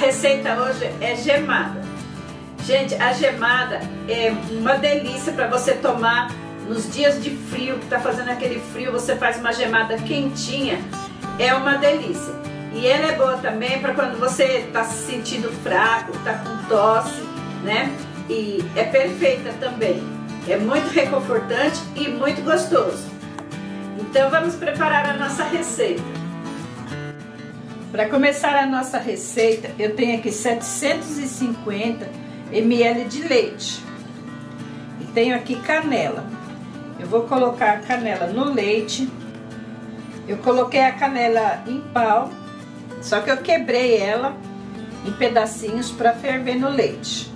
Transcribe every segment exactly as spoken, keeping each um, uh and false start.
receita hoje é gemada. Gente, a gemada é uma delícia para você tomar nos dias de frio, que tá fazendo aquele frio, você faz uma gemada quentinha, é uma delícia. E ela é boa também para quando você tá se sentindo fraco, tá com tosse, né? E é perfeita também. É muito reconfortante e muito gostoso. Então vamos preparar a nossa receita. Para começar a nossa receita, eu tenho aqui setecentos e cinquenta mililitros de leite. E tenho aqui canela. Eu vou colocar a canela no leite. Eu coloquei a canela em pau, só que eu quebrei ela em pedacinhos para ferver no leite.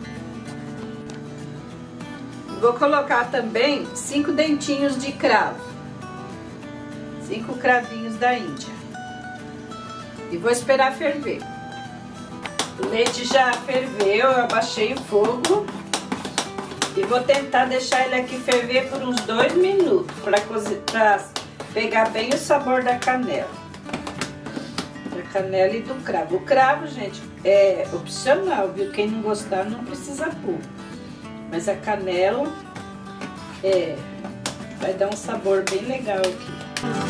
Vou colocar também cinco dentinhos de cravo, cinco cravinhos da Índia. E vou esperar ferver. O leite já ferveu, eu abaixei o fogo. E vou tentar deixar ele aqui ferver por uns dois minutos, para pegar bem o sabor da canela. Da canela e do cravo. O cravo, gente, é opcional, viu? Quem não gostar não precisa pôr. Mas a canela é, vai dar um sabor bem legal aqui.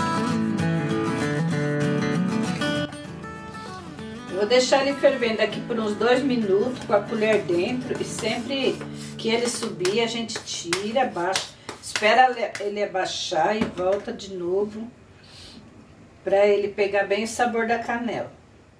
Vou deixar ele fervendo aqui por uns dois minutos com a colher dentro. E sempre que ele subir, a gente tira, abaixa. Espera ele abaixar e volta de novo para ele pegar bem o sabor da canela.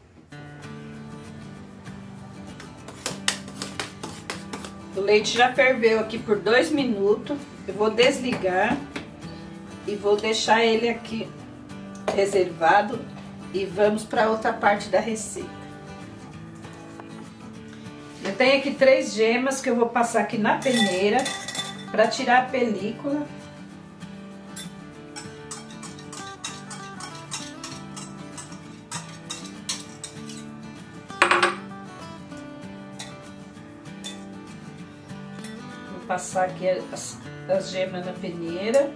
O leite já ferveu aqui por dois minutos. Eu vou desligar e vou deixar ele aqui reservado. E vamos para outra parte da receita. Eu tenho aqui três gemas que eu vou passar aqui na peneira para tirar a película. Vou passar aqui as, as gemas na peneira.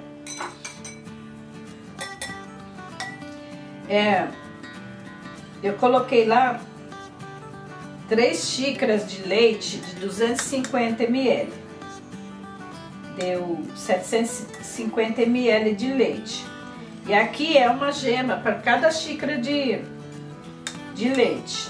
É... Eu coloquei lá três xícaras de leite de duzentos e cinquenta mililitros. Deu setecentos e cinquenta mililitros de leite. E aqui é uma gema para cada xícara de, de leite.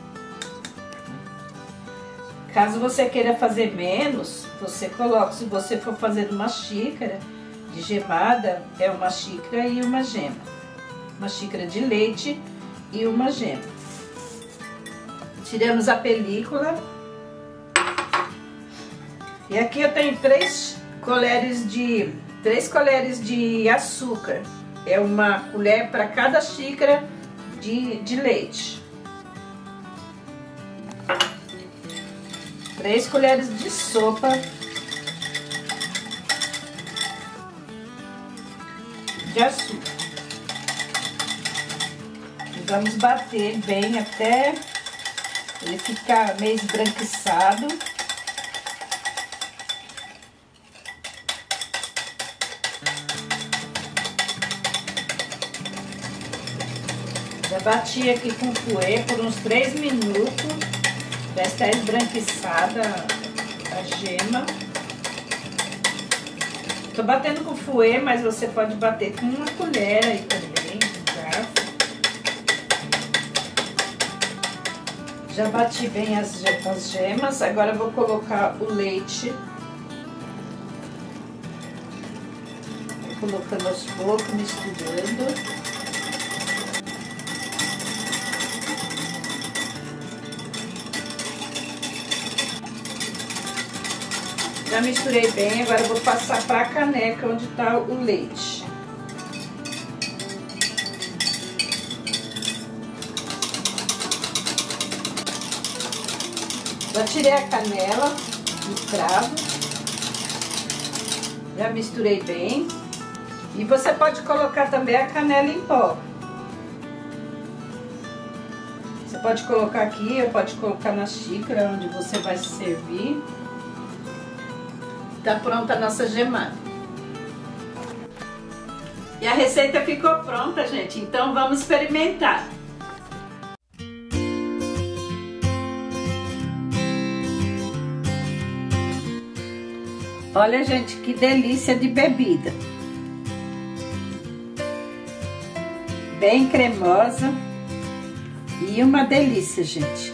Caso você queira fazer menos, você coloca. Se você for fazer uma xícara de gemada, é uma xícara e uma gema. Uma xícara de leite e uma gema. Tiramos a película. E aqui eu tenho três colheres de três colheres de açúcar. É uma colher para cada xícara de, de leite. Três colheres de sopa de açúcar. Vamos bater bem até ele ficar meio esbranquiçado. Já bati aqui com fouet por uns três minutos. Já está esbranquiçada a gema. Tô batendo com fouet, mas você pode bater com uma colher aí também, um garfo. Já bati bem as, as gemas, agora eu vou colocar o leite. Vou colocando aos poucos, misturando. Já misturei bem, agora eu vou passar para a caneca onde está o leite. Já tirei a canela do cravo, já misturei bem. E você pode colocar também a canela em pó. Você pode colocar aqui, ou pode colocar na xícara onde você vai se servir. Tá pronta a nossa gemada. E a receita ficou pronta, gente. Então vamos experimentar. Olha, gente, que delícia de bebida. Bem cremosa e uma delícia, gente.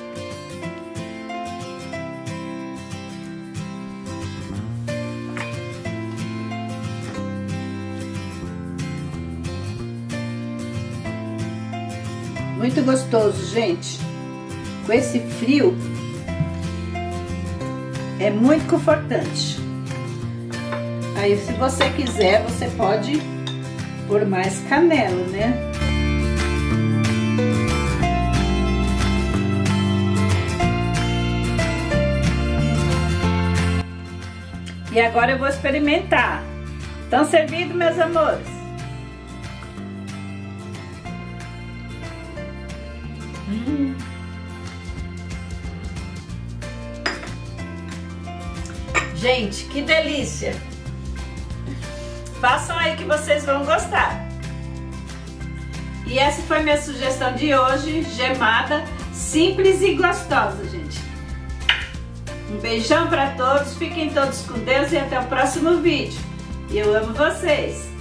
Muito gostoso, gente. Com esse frio, é muito confortante. Aí, se você quiser, você pode pôr mais canela, né? E agora eu vou experimentar. Estão servidos, meus amores? Hum. Gente, que delícia! Façam aí que vocês vão gostar. E essa foi minha sugestão de hoje, gemada, simples e gostosa, gente. Um beijão para todos, fiquem todos com Deus e até o próximo vídeo. Eu amo vocês!